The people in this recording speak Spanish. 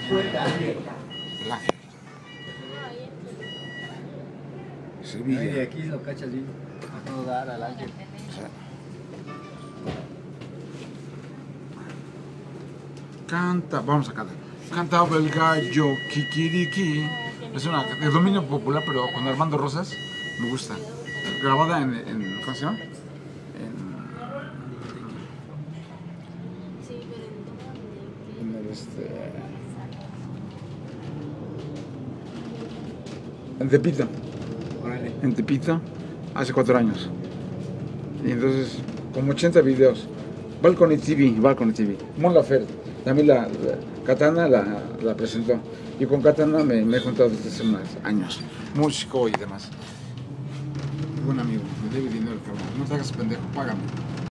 El ángel. Sevilla. Y aquí lo cachas bien. A todo dar al ángel. Canta, vamos a cantar. Cantaba el gallo, kikiriki. Es una de dominio popular, pero con Armando Rosas. Me gusta. Grabada en ¿cómo se llama? En Tepito. En Tepito, hace 4 años. Y entonces, como 80 videos. Balcony TV. Mon Laferte. También Katana la presentó. Y con Katana me he juntado desde hace unos años. Músico y demás. Buen amigo, me debe dinero, cabrón. No te hagas pendejo, págame.